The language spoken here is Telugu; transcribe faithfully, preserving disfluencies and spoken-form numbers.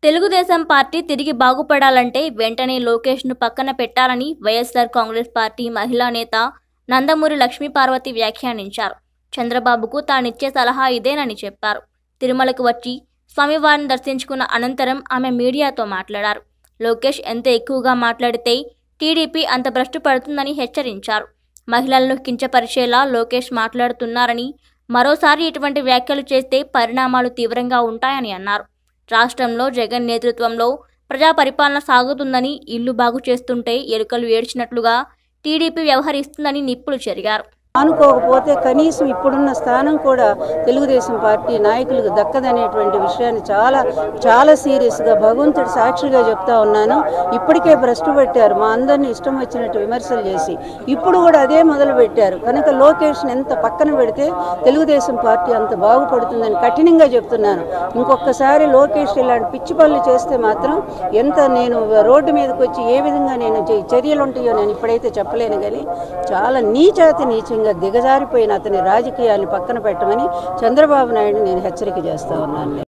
తెలుగుదేశం పార్టీ తిరిగి బాగుపడాలంటే వెంటనే లోకేష్ను పక్కన పెట్టాలని వైఎస్ఆర్ కాంగ్రెస్ పార్టీ మహిళా నేత నందమూరి లక్ష్మీపార్వతి వ్యాఖ్యానించారు. చంద్రబాబుకు తానిచ్చే సలహా ఇదేనని చెప్పారు. తిరుమలకు వచ్చి స్వామివారిని దర్శించుకున్న అనంతరం ఆమె మీడియాతో మాట్లాడారు. లోకేష్ ఎంత ఎక్కువగా మాట్లాడితే టీడీపీ అంత భ్రష్టు పడుతుందని హెచ్చరించారు. మహిళలను కించపరిచేలా లోకేష్ మాట్లాడుతున్నారని, మరోసారి ఇటువంటి వ్యాఖ్యలు చేస్తే పరిణామాలు తీవ్రంగా ఉంటాయని అన్నారు. రాష్ట్రంలో జగన్ నేతృత్వంలో ప్రజా పరిపాలన సాగుతుందని, ఇల్లు బాగు చేస్తుంటే ఎలుకలు ఏడ్చినట్లుగా టీడీపీ వ్యవహరిస్తుందని నిప్పులు చెరిగారు. అనుకోకపోతే కనీసం ఇప్పుడున్న స్థానం కూడా తెలుగుదేశం పార్టీ నాయకులకు దక్కదనేటువంటి విషయాన్ని చాలా చాలా సీరియస్గా భగవంతుడి సాక్షిగా చెప్తా ఉన్నాను. ఇప్పటికే భ్రష్టు పెట్టారు, మా అందరినీ ఇష్టం వచ్చినట్టు విమర్శలు చేసి ఇప్పుడు కూడా అదే మొదలు పెట్టారు. కనుక లోకేష్ని ఎంత పక్కన పెడితే తెలుగుదేశం పార్టీ అంత బాగుపడుతుందని కఠినంగా చెప్తున్నాను. ఇంకొకసారి లోకేష్ ఇలాంటి పిచ్చి పనులు చేస్తే మాత్రం ఎంత నేను రోడ్డు మీదకి వచ్చి ఏ విధంగా నేను చర్యలు ఉంటాయో నేను ఇప్పుడైతే చెప్పలేను. కానీ చాలా నీచాతి నీచంగా దిగజారిపోయిన అతని రాజకీయాన్ని పక్కన పెట్టమని చంద్రబాబు నాయుడు నేను హెచ్చరిక చేస్తా ఉన్నాను.